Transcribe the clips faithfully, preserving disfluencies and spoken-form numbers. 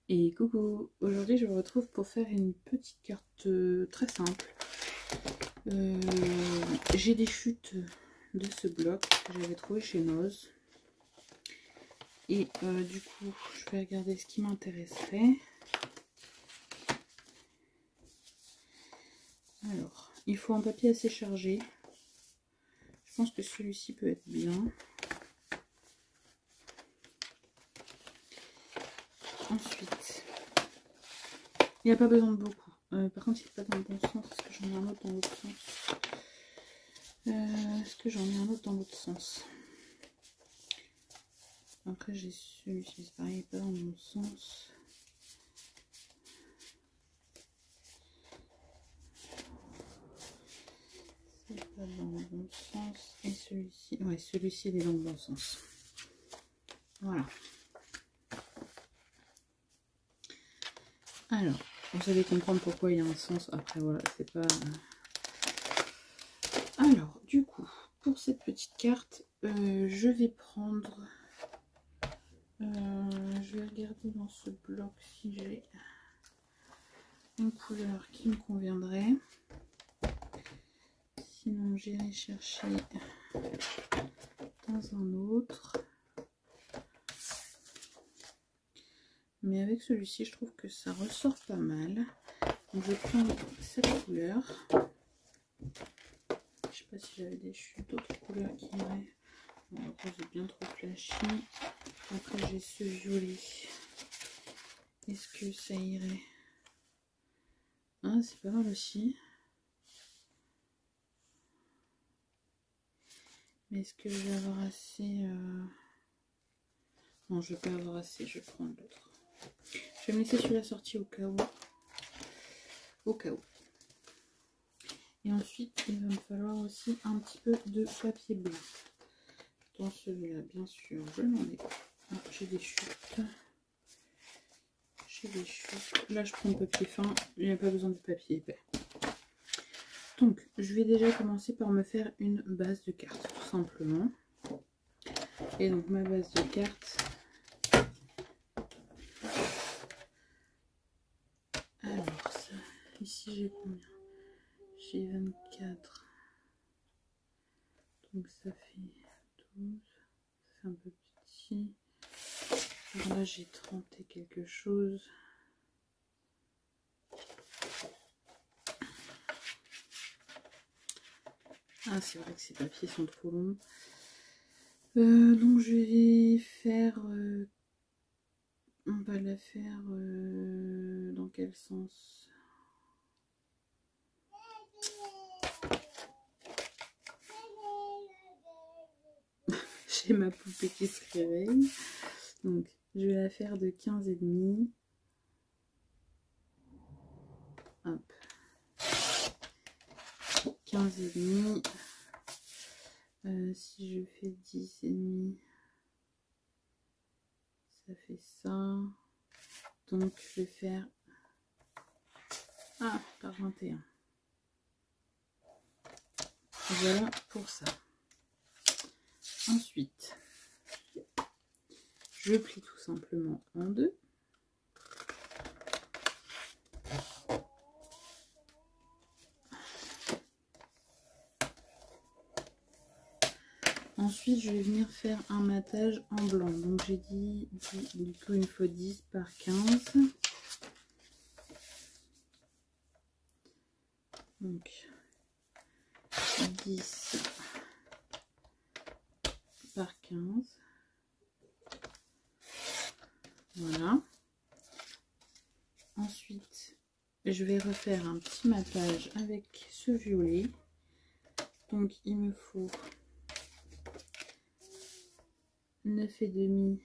Et coucou, aujourd'hui je vous retrouve pour faire une petite carte euh, très simple. Euh, J'ai des chutes de ce bloc que j'avais trouvé chez Noz. Et euh, du coup, je vais regarder ce qui m'intéresserait. Alors, il faut un papier assez chargé. Je pense que celui-ci peut être bien. Ensuite, il n'y a pas besoin de beaucoup. Euh, par contre, il n'est pas dans le bon sens. Est-ce que j'en ai un autre dans l'autre sens euh, Est-ce que j'en ai un autre dans l'autre sens Après, j'ai celui-ci, c'est pareil, il n'est pas dans le bon sens. C'est pas dans le bon sens. Et celui-ci, ouais, celui-ci, il est dans le bon sens. Voilà. Alors, vous allez comprendre pourquoi il y a un sens. Après, voilà, c'est pas... Alors, du coup, pour cette petite carte, euh, je vais prendre... Euh, je vais regarder dans ce bloc si j'ai une couleur qui me conviendrait. Sinon, j'irai chercher dans un autre. Mais avec celui-ci, je trouve que ça ressort pas mal. Donc, je prends cette couleur. Je sais pas si j'avais des chutes d'autres couleurs qui iraient. Bon, le rose est bien trop flashy. Après, j'ai ce violet. Est-ce que ça irait? Ah, c'est pas mal aussi. Mais est-ce que je vais avoir assez euh... Non, je vais pas avoir assez. Je vais prendre l'autre. Je vais me laisser celui-là sorti au cas où. Au cas où. Et ensuite, il va me falloir aussi un petit peu de papier blanc. Dans celui-là, bien sûr, je n'en ai pas. Ah, j'ai des chutes. J'ai des chutes. Là, je prends le papier fin. Il n'y a pas besoin de papier épais. Donc, je vais déjà commencer par me faire une base de carte, tout simplement. Et donc, ma base de carte... Alors, ça, ici, j'ai combien? J'ai vingt-quatre. Donc, ça fait douze. C'est un peu petit. Alors là, j'ai trente et quelque chose. Ah, c'est vrai que ces papiers sont trop longs. Euh, donc, je vais faire... Euh, on va la faire euh, dans quel sens? J'ai ma poupée qui se réveille. Donc, je vais la faire de quinze et demi. Hop. quinze et demi. Euh, si je fais dix et demi, ça fait ça. Donc, je vais faire... Ah, par vingt et un. Voilà pour ça. Ensuite, je plie tout simplement en deux. Ensuite, je vais venir faire un matage en blanc. Donc, j'ai dit, du coup, il me faut dix par quinze. Donc, dix par quinze. Voilà. Ensuite, je vais refaire un petit matage avec ce violet. Donc, il me faut neuf et demi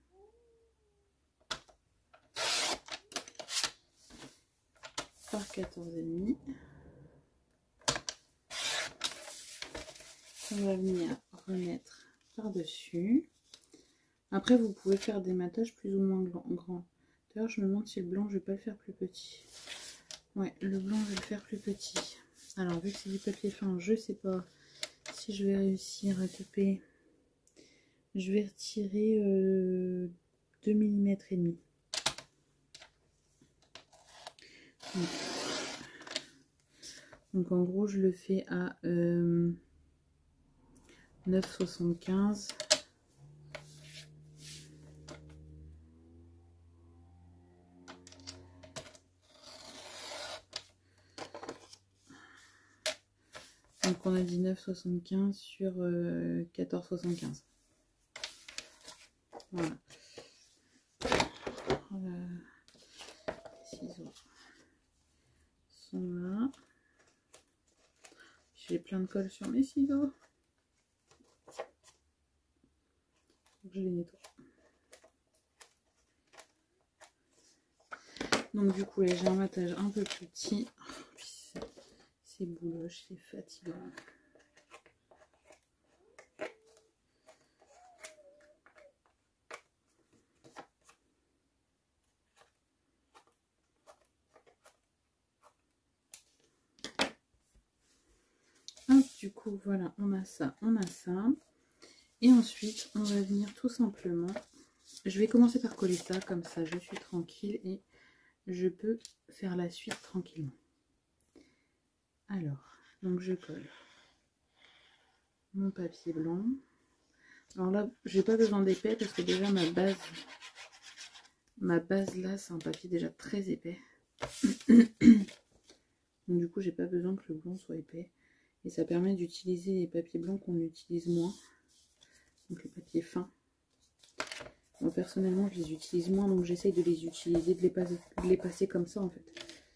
par quatorze et demi. On va venir remettre par-dessus. Après, vous pouvez faire des matages plus ou moins grands. D'ailleurs, je me demande si le blanc, je vais pas le faire plus petit. Ouais, le blanc, je vais le faire plus petit. Alors, vu que c'est du papier fin, je sais pas si je vais réussir à couper. Je vais retirer euh, deux millimètres et demi. Donc, donc en gros je le fais à euh, neuf virgule soixante-quinze. Donc on a dit neuf virgule soixante-quinze sur euh, quatorze virgule soixante-quinze. Voilà. Voilà. Les ciseaux sont là. J'ai plein de colle sur mes ciseaux. Je les nettoie. Donc du coup là j'ai un matage un peu plus petit. C'est bouloche, c'est fatigant. Hop, du coup voilà, on a ça, on a ça. Et ensuite on va venir tout simplement. Je vais commencer par coller ça, comme ça je suis tranquille et je peux faire la suite tranquillement. Alors, donc je colle mon papier blanc. Alors là, j'ai pas besoin d'épais parce que déjà ma base, ma base là, c'est un papier déjà très épais. Donc du coup, j'ai pas besoin que le blanc soit épais. Et ça permet d'utiliser les papiers blancs qu'on utilise moins. Donc les papiers fins. Moi personnellement, je les utilise moins, donc j'essaye de les utiliser, de les passer, de les passer comme ça en fait.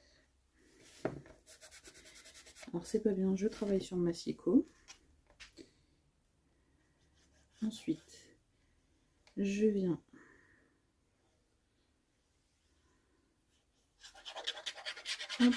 Alors c'est pas bien, je travaille sur ma massicot. Ensuite, je viens hop,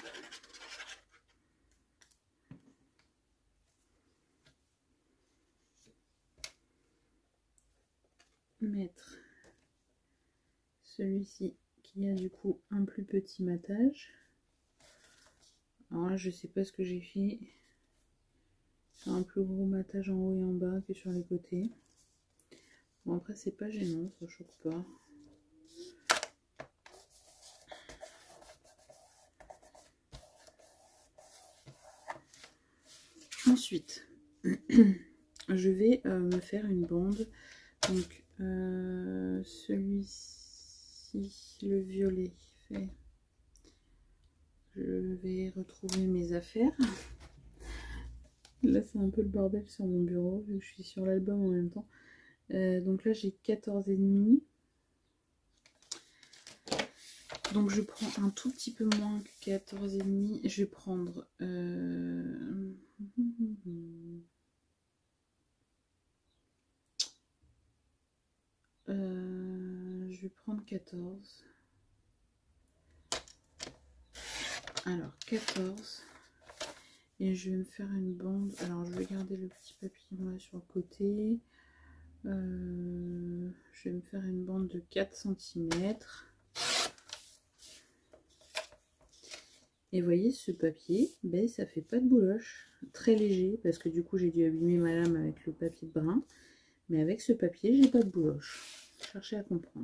mettre celui-ci qui a du coup un plus petit matage. Alors là, je sais pas ce que j'ai fait. Un plus gros matage en haut et en bas que sur les côtés. Bon, après, c'est pas gênant, ça choque pas. Ensuite, je vais euh, me faire une bande. Donc, euh, celui-ci, le violet, fait. Je vais retrouver mes affaires. Là, c'est un peu le bordel sur mon bureau, vu que je suis sur l'album en même temps. Euh, donc là, j'ai quatorze et demi. Donc je prends un tout petit peu moins que quatorze et demi. Je vais prendre... Euh... Euh, je vais prendre quatorze. Alors quatorze. Et je vais me faire une bande. Alors je vais garder le petit papillon là sur le côté. Euh, je vais me faire une bande de quatre centimètres. Et vous voyez, ce papier, ben, ça fait pas de bouloche. Très léger, parce que du coup, j'ai dû abîmer ma lame avec le papier brun. Mais avec ce papier, j'ai pas de bouloche. Cherchez à comprendre.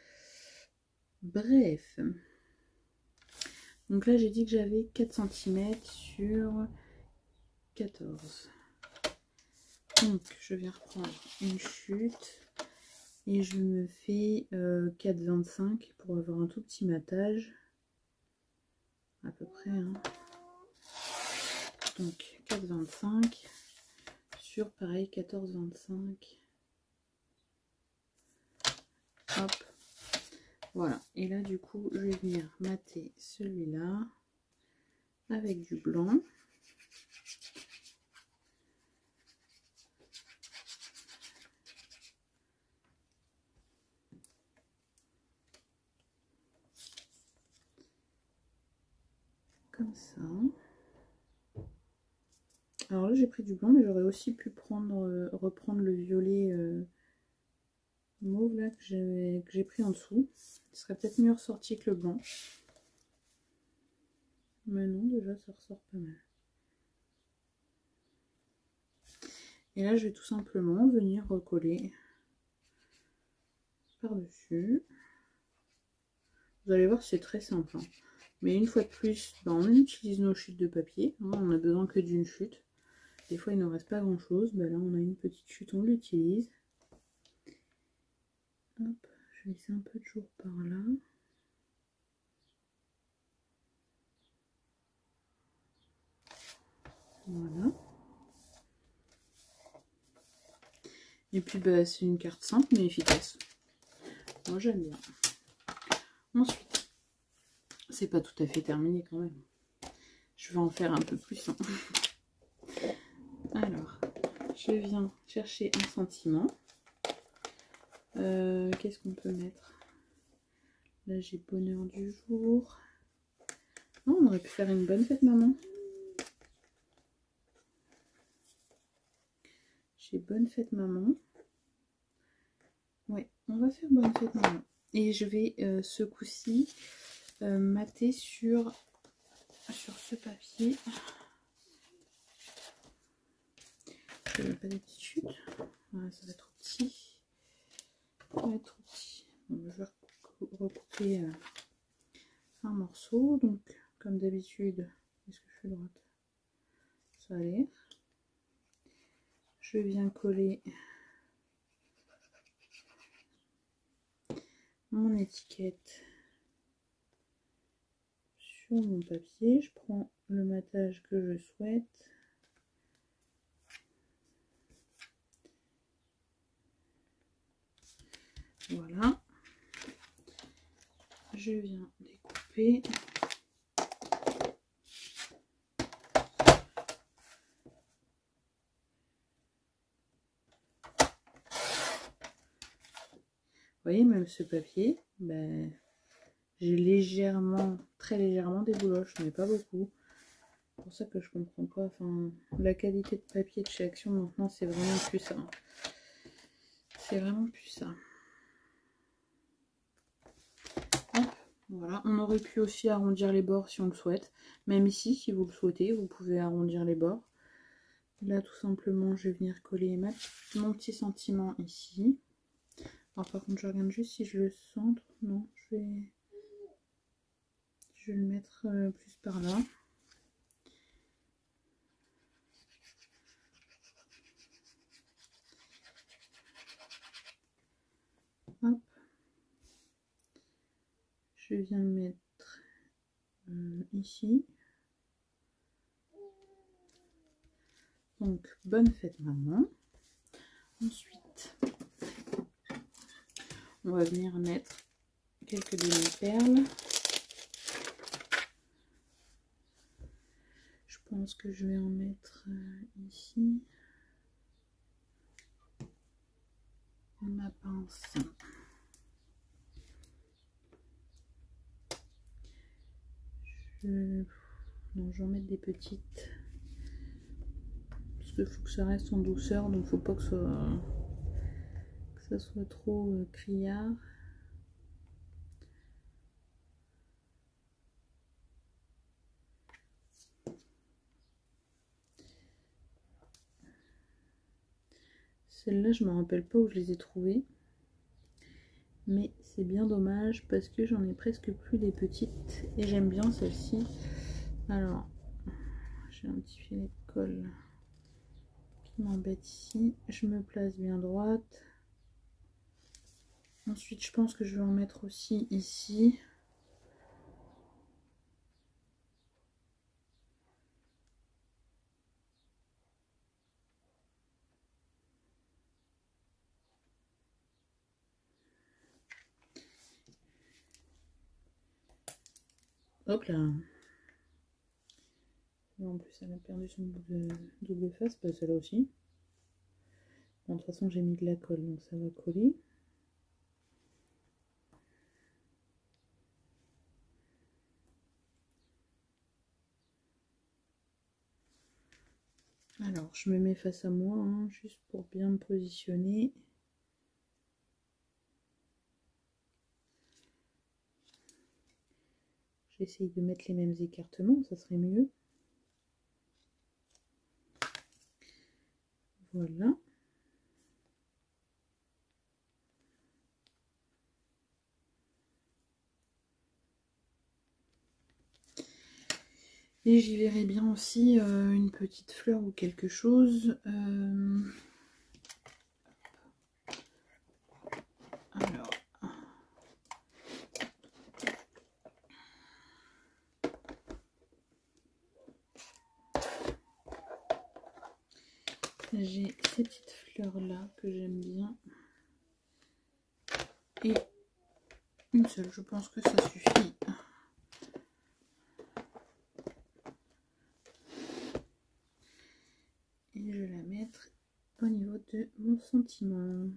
Bref. Donc là, j'ai dit que j'avais quatre centimètres sur quatorze. Donc, je vais reprendre une chute. Et je me fais euh, quatre virgule vingt-cinq pour avoir un tout petit matage. À peu près. Hein. Donc, quatre virgule vingt-cinq sur, pareil, quatorze virgule vingt-cinq. Hop. Voilà. Et là, du coup, je vais venir mater celui-là avec du blanc. Comme ça. Alors là, j'ai pris du blanc, mais j'aurais aussi pu prendre, euh, reprendre le violet euh, mauve là que j'ai pris en dessous. Il serait peut-être mieux ressorti que le blanc. Mais non, déjà, ça ressort pas mal. Et là, je vais tout simplement venir recoller par-dessus. Vous allez voir, c'est très simple. Hein. Mais une fois de plus, ben, on utilise nos chutes de papier. Hein, on a besoin que d'une chute. Des fois, il ne reste pas grand chose. Ben, là, on a une petite chute, on l'utilise. Hop, je vais laisser un peu de jour par là. Voilà. Et puis, bah, c'est une carte simple mais efficace. Moi, j'aime bien. Ensuite, c'est pas tout à fait terminé quand même. Je vais en faire un peu plus. Hein. Alors, je viens chercher un sentiment. Euh, Qu'est-ce qu'on peut mettre? Là, j'ai bonheur du jour. Oh, on aurait pu faire une bonne fête maman. J'ai bonne fête maman. Ouais, on va faire bonne fête maman. Et je vais euh, ce coup-ci euh, mater sur, sur ce papier. Je n'ai pas de petites chutes. Voilà, ça va être trop petit. Ça va être trop petit. Bon, je vais recouper euh, un morceau. Donc, comme d'habitude, est-ce que je suis droite? Ça va aller. Je viens coller mon étiquette sur mon papier. Je prends le matage que je souhaite. Voilà. Je viens découper. Vous voyez, même ce papier, ben, j'ai légèrement, très légèrement des bouloches, mais pas beaucoup. C'est pour ça que je comprends pas. Enfin, la qualité de papier de chez Action maintenant, c'est vraiment plus ça. C'est vraiment plus ça. Hop, voilà. On aurait pu aussi arrondir les bords si on le souhaite. Même ici, si vous le souhaitez, vous pouvez arrondir les bords. Là, tout simplement, je vais venir coller ma, mon petit sentiment ici. Alors, par contre, je regarde juste si je le centre. Non, je vais, je vais le mettre euh, plus par là. Hop. Je viens le mettre euh, ici. Donc, bonne fête maman. Ensuite, on va venir mettre quelques demi-perles. Je pense que je vais en mettre euh, ici. Ma pince. Je... Non, je vais en mettre des petites. Parce qu'il faut que ça reste en douceur, donc il ne faut pas que, soit... que ça soit trop euh, criard. Celles-là, je ne me rappelle pas où je les ai trouvées. Mais c'est bien dommage parce que j'en ai presque plus des petites. Et j'aime bien celle-ci. Alors, j'ai un petit filet de colle qui m'embête ici. Je me place bien droite. Ensuite, je pense que je vais en mettre aussi ici. Hop là. En plus, elle a perdu son double, double face, bah, celle-là aussi. Bon, de toute façon, j'ai mis de la colle, donc ça va coller. Alors, je me mets face à moi, hein, juste pour bien me positionner. J'essaye de mettre les mêmes écartements, ça serait mieux. Voilà. Et j'y verrai bien aussi euh, une petite fleur ou quelque chose. Euh... Alors... J'ai ces petites fleurs là que j'aime bien. Et une seule, je pense que ça suffit. Et je vais la mettre au niveau de mon sentiment.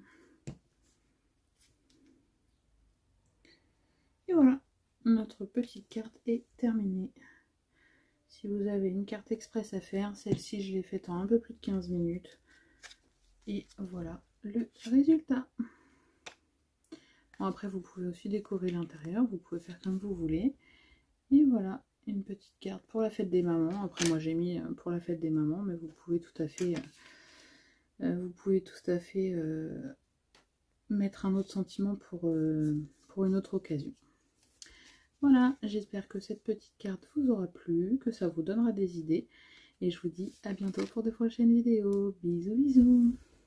Et voilà, notre petite carte est terminée. Si vous avez une carte express à faire, celle-ci je l'ai faite en un peu plus de quinze minutes. Et voilà le résultat. Bon, après vous pouvez aussi décorer l'intérieur, vous pouvez faire comme vous voulez. Et voilà, une petite carte pour la fête des mamans. Après moi j'ai mis pour la fête des mamans, mais vous pouvez tout à fait, euh, vous pouvez tout à fait euh, mettre un autre sentiment pour, euh, pour une autre occasion. Voilà, j'espère que cette petite carte vous aura plu, que ça vous donnera des idées. Et je vous dis à bientôt pour de prochaines vidéos. Bisous bisous.